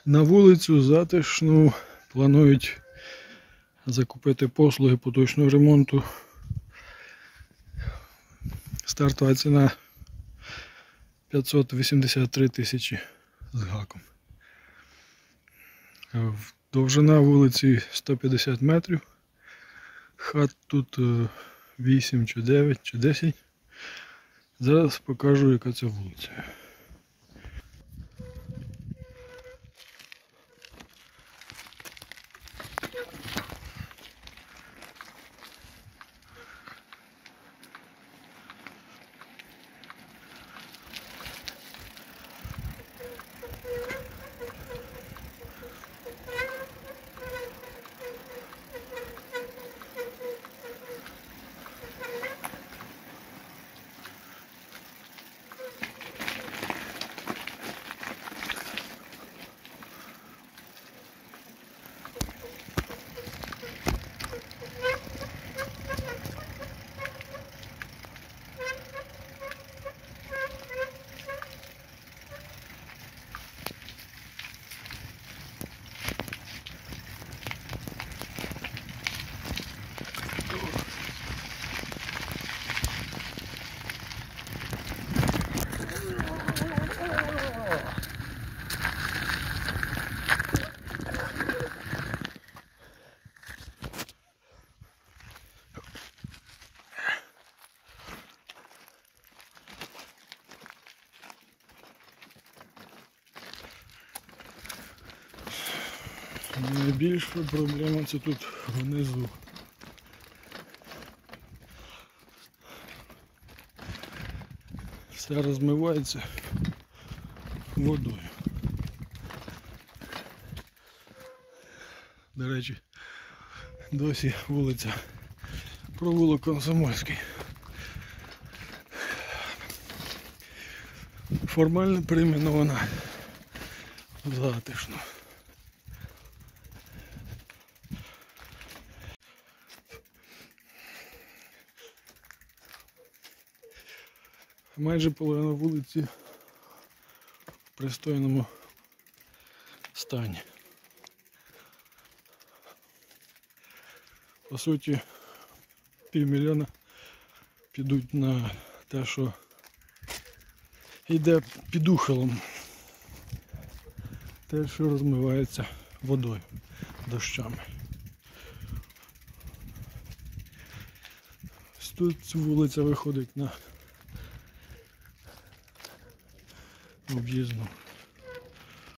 На вулицю затишну планують закупити послуги поточного ремонту. Стартова ціна 583 тисячі з гаком. Довжина вулиці 150 метрів. Хат тут 8 чи 9 чи 10. Зараз покажу, яка це вулиця. Найбільша проблема це тут внизу. Все розмивається водою. До речі, досі вулиця провулок Комсомольський. Формально перейменована в Затишну. Майже половина вулиці в пристойному стані. По суті, 500 000 підуть на те, що йде під ухилом. Те, що розмивається водою, дощами. Ось тут вулиця виходить на об'їзну.